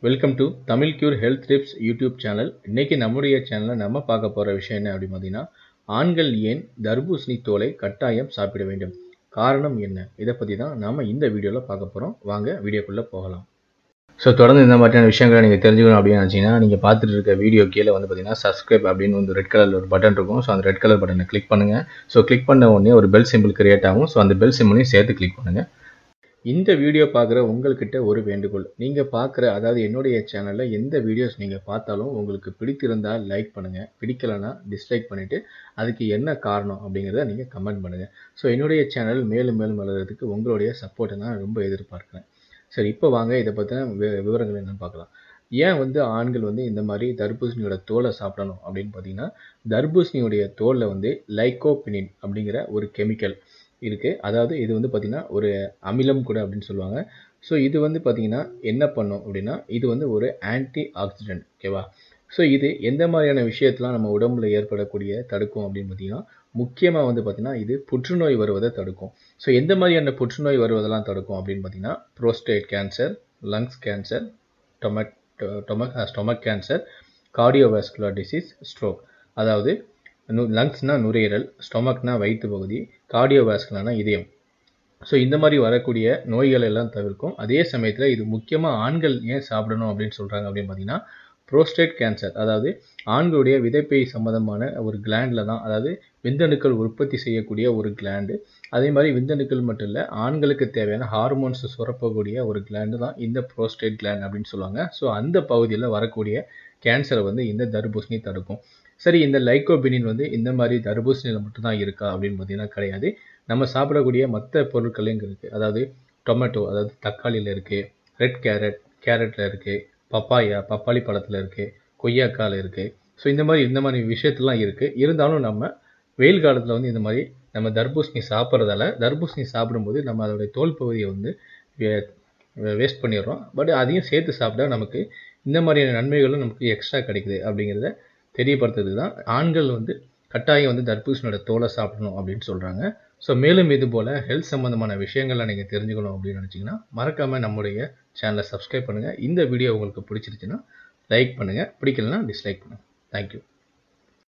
Welcome to Tamilcure Health Tips YouTube channel. இன்னைக்கு நம்முடைய சேனல்ல நம்ம பார்க்க போற விஷயம் என்ன அப்படி பார்த்தீங்கன்னா, ஆண்கள் ஏன் தர்பூசணி தோலை கட்டாயம் சாப்பிட வேண்டும்? காரணம் என்ன? இதை பற்றி தான் நாம இந்த வீடியோல பார்க்க போறோம். வாங்க வீடியோக்குள்ள போகலாம். ஸோ தொடர்ந்து இந்த மாதிரியான விஷயங்களை நீங்கள் தெரிஞ்சுக்கணும் அப்படின்னு நினச்சிங்கன்னா, நீங்கள் பார்த்துட்டு இருக்க வீடியோ கீழே வந்து பார்த்தீங்கன்னா சப்ஸ்கிரைப் அப்படின்னு வந்து ரெட் கலரில் ஒரு பட்டன் இருக்கும். ஸோ அந்த ரெட் கலர் பட்டனை கிளிக் பண்ணுங்கள். ஸோ கிளிக் பண்ண உடனே ஒரு பெல் சிம்பிள் கிரியேட் ஆகும். ஸோ அந்த பெல் சிம்பிளையும் சேர்த்து கிளிக் பண்ணுங்கள். இந்த வீடியோ பார்க்குற உங்கள்கிட்ட ஒரு வேண்டுகோள், நீங்கள் பார்க்குற அதாவது என்னுடைய சேனலில் எந்த வீடியோஸ் நீங்கள் பார்த்தாலும் உங்களுக்கு பிடித்திருந்தால் லைக் பண்ணுங்கள், பிடிக்கலைன்னா டிஸ்லைக் பண்ணிவிட்டு அதுக்கு என்ன காரணம் அப்படிங்கிறத நீங்கள் கமெண்ட் பண்ணுங்கள். ஸோ என்னுடைய சேனல் மேலும் மேலும் வளர்கிறதுக்கு உங்களுடைய சப்போர்ட்டை நான் ரொம்ப எதிர்பார்க்குறேன். சரி, இப்போ வாங்க இதை பற்றின விவரங்கள் என்னென்னு பார்க்கலாம். ஏன் வந்து ஆண்கள் வந்து இந்த மாதிரி தர்பூசணியோட தோலை சாப்பிடணும் அப்படின்னு பார்த்தீங்கன்னா, தர்பூசணியுடைய தோலில் வந்து லைகோபினின் அப்படிங்கிற ஒரு கெமிக்கல் இருக்குது. அதாவது இது வந்து பார்த்திங்கன்னா ஒரு அமிலம் கூட அப்படின்னு சொல்லுவாங்க. ஸோ இது வந்து பார்த்திங்கன்னா என்ன பண்ணும் அப்படின்னா, இது வந்து ஒரு ஆன்டி ஆக்சிடென்ட். ஓகேவா? ஸோ இது எந்த மாதிரியான விஷயத்தெலாம் நம்ம உடம்புல ஏற்படக்கூடிய தடுக்கும் அப்படின்னு பார்த்திங்கன்னா, முக்கியமாக வந்து பார்த்திங்கன்னா இது புற்றுநோய் வருவதை தடுக்கும். ஸோ எந்த மாதிரியான புற்றுநோய் வருவதெல்லாம் தடுக்கும் அப்படின்னு பார்த்திங்கன்னா, prostate cancer, lungs cancer, stomach cancer, cardiovascular disease, stroke. அதாவது லங்ஸ்னா நுரையீரல், ஸ்டொமக்னா வயிற்று பகுதி, கார்டியோவாஸ்குலர்னா இதயம். ஸோ இந்த மாதிரி வரக்கூடிய நோய்கள் எல்லாம் தவிர்க்கும். அதே சமயத்தில் இது முக்கியமாக ஆண்கள் ஏன் சாப்பிடணும் அப்படின்னு சொல்கிறாங்க அப்படின்னு பார்த்தீங்கன்னா, புரோஸ்டேட் கேன்சர், அதாவது ஆண்களுடைய விதைப்பை சம்பந்தமான ஒரு கிளாண்டில் தான், அதாவது விந்தணுக்கள் உற்பத்தி செய்யக்கூடிய ஒரு கிளாண்டு. அதே மாதிரி விந்தணுக்கள் மட்டும் இல்லை, ஆண்களுக்கு தேவையான ஹார்மோன்ஸ் சுரப்பக்கூடிய ஒரு கிளாண்டு தான் இந்த புரோஸ்டேட் கிளாண்ட் அப்படின்னு சொல்லுவாங்க. ஸோ அந்த பகுதியில் வரக்கூடிய கேன்சரை வந்து இந்த தர்பூசணி தடுக்கும். சரி, இந்த லைகோபினின் வந்து இந்த மாதிரி தர்பூசணியில் மட்டும்தான் இருக்கா அப்படின்னு பார்த்தீங்கன்னா கிடையாது. நம்ம சாப்பிடக்கூடிய மற்ற பொருட்களையும் இருக்குது. அதாவது டொமேட்டோ, அதாவது தக்காளியில் இருக்குது, ரெட் கேரட்டில் இருக்குது, பப்பாளி பழத்தில் இருக்குது, கொய்யாக்காயில் இருக்குது. ஸோ இந்த மாதிரி விஷயத்துலாம் இருக்குது. இருந்தாலும் நம்ம வெயில் காலத்தில் வந்து இந்த மாதிரி நம்ம தர்பூசணி சாப்பிட்றதால, தர்பூசணி சாப்பிடும்போது நம்ம அதோடைய தோல் பகுதியை வந்து வேஸ்ட் பண்ணிடுறோம். பட் அதையும் சேர்த்து சாப்பிட்டா நமக்கு இந்த மாதிரியான நன்மைகளும் நமக்கு எக்ஸ்ட்ரா கிடைக்குது அப்படிங்கிறத தெரியப்படுத்துறதுக்கு தான் ஆண்கள் வந்து கட்டாயம் வந்து தர்பூசணியோட தோலை சாப்பிடணும் அப்படின்னு சொல்கிறாங்க. ஸோ மேலும் இது போல் ஹெல்த் சம்மந்தமான விஷயங்களை நீங்கள் தெரிஞ்சுக்கணும் அப்படின்னு நினச்சிங்கன்னா, மறக்காமல் நம்முடைய சேனலை சப்ஸ்கிரைப் பண்ணுங்கள். இந்த வீடியோ உங்களுக்கு பிடிச்சிருச்சுன்னா லைக் பண்ணுங்கள், பிடிக்கலன்னா டிஸ்லைக் பண்ணுங்கள். தேங்க்யூ.